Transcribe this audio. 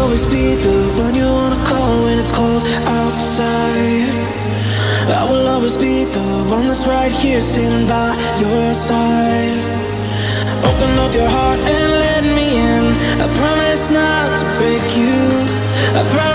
always be the one you wanna call when it's cold outside. I will always be the one that's right here standing by your side. Open up your heart and let me in. I promise not to break you. I promise